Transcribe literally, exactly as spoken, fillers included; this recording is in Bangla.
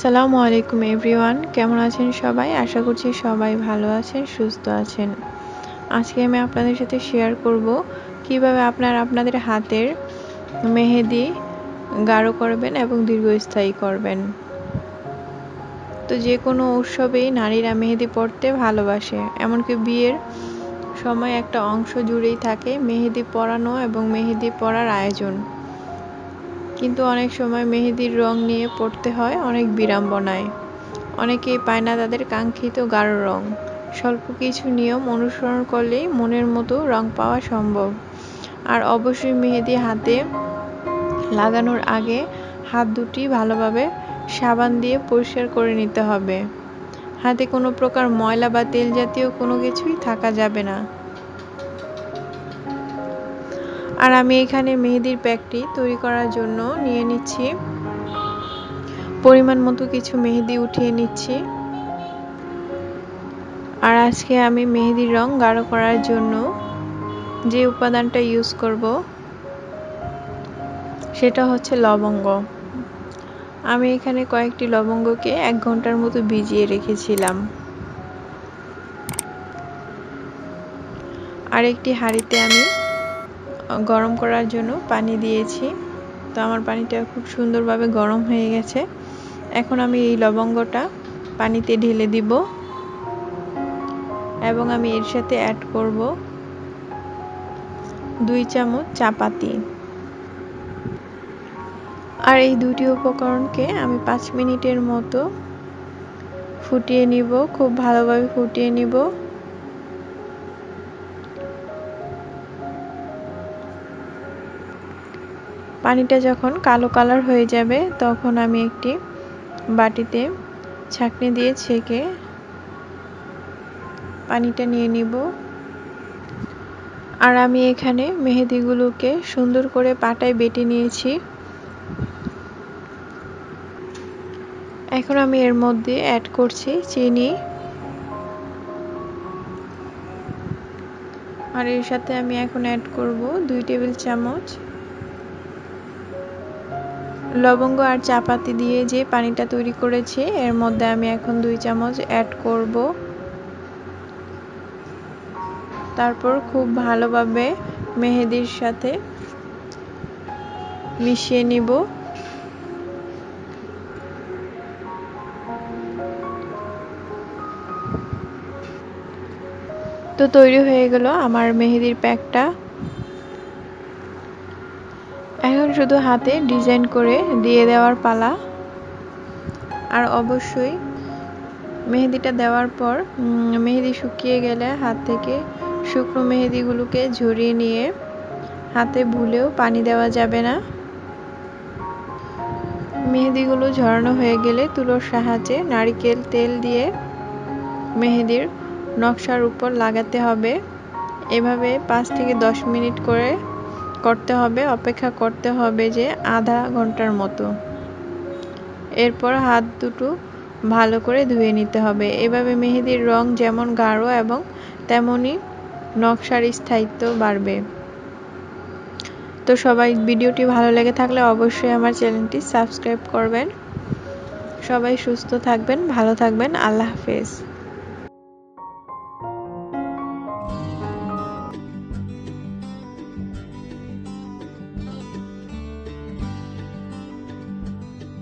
আসসালামু আলাইকুম এভরিওয়ান, কেমন আছেন সবাই? আশা করছি সবাই ভালো আছেন, সুস্থ আছেন। আজকে আমি আপনাদের সাথে শেয়ার করব কিভাবে আপনারা আপনাদের হাতের মেহেদি গাঢ় করবেন এবং দীর্ঘস্থায়ী করবেন। তো যে কোনো উৎসবেই নারীরা মেহেদি পরতে ভালোবাসে, এমনকি বিয়ের সময় একটা অংশ জুড়েই থাকে মেহেদি পরানো এবং মেহেদি পরার আয়োজন। কিন্তু অনেক সময় মেহেদির রং নিয়ে পড়তে হয় অনেক বিড়ম্বনায়। অনেকেই পায় না তাদের কাঙ্ক্ষিত গাঢ় রং। স্বল্প কিছু নিয়ম অনুসরণ করলেই মনের মতো রং পাওয়া সম্ভব। আর অবশ্যই মেহেদি হাতে লাগানোর আগে হাত দুটি ভালোভাবে সাবান দিয়ে পরিষ্কার করে নিতে হবে। হাতে কোনো প্রকার ময়লা বা তেল জাতীয় কোনো কিছুই থাকা যাবে না। আর আমি এখানে মেহেদির প্যাকটি তৈরি করার জন্য নিয়ে নিচ্ছি পরিমাণ মতো কিছু মেহেদি উঠিয়ে নিচ্ছি। আর আজকে আমি মেহেদির রং গাঢ় করার জন্য যে উপাদানটা ইউজ করব সেটা হচ্ছে লবঙ্গ। আমি এখানে কয়েকটি লবঙ্গকে এক ঘন্টার মতো ভিজিয়ে রেখেছিলাম। আর একটি হাঁড়িতে আমি গরম করার জন্য পানি দিয়েছি। তো আমার পানিটা খুব সুন্দরভাবে গরম হয়ে গেছে। এখন আমি এই লবঙ্গটা পানিতে ঢেলে দিব এবং আমি এর সাথে অ্যাড করব দুই চামচ চাপাতি। আর এই দুটি উপকরণকে আমি পাঁচ মিনিটের মতো ফুটিয়ে নিব, খুব ভালোভাবে ফুটিয়ে নিব। পানিটা যখন কালো কালার হয়ে যাবে তখন আমি একটি বাটিতে ছাঁকনি দিয়ে ছেঁকে পানিটা নিয়ে নিব। আর আমি এখানে মেহেদিগুলোকে সুন্দর করে পাটায় বেটে নিয়েছি। এখন আমি এর মধ্যে অ্যাড করছি চিনি। আর এর সাথে আমি এখন অ্যাড করব দুই টেবিল চামচ লবঙ্গ আর চাপাতি দিয়ে যে পানিটা তৈরি করেছি এর মধ্যে আমি এখন দুই চামচ অ্যাড করব। তারপর খুব ভালোভাবে মেহেদির সাথে মিশিয়ে নিব। তো তৈরি হয়ে গেল আমার মেহেদির প্যাকটা। এখন শুধু হাতে ডিজাইন করে দিয়ে দেওয়ার পালা। আর অবশ্যই মেহেদিটা দেওয়ার পর মেহেদি শুকিয়ে গেলে হাত থেকে শুকনো মেহেদিগুলোকে ঝরিয়ে নিয়ে হাতে ভুলেও পানি দেওয়া যাবে না। মেহেদিগুলো ঝরানো হয়ে গেলে তুলোর সাহায্যে নারকেল তেল দিয়ে মেহেদির নকশার উপর লাগাতে হবে। এভাবে পাঁচ থেকে দশ মিনিট করে করতে হবে, অপেক্ষা করতে হবে যে আধা ঘন্টার মতো। এরপর হাত দুটো ভালো করে ধুয়ে নিতে হবে। এভাবে মেহেদির রং যেমন গাঢ় এবং তেমনই নকশার স্থায়িত্ব বাড়বে। তো সবাই ভিডিওটি ভালো লেগে থাকলে অবশ্যই আমার চ্যানেলটি সাবস্ক্রাইব করবেন। সবাই সুস্থ থাকবেন, ভালো থাকবেন। আল্লাহ হাফেজ।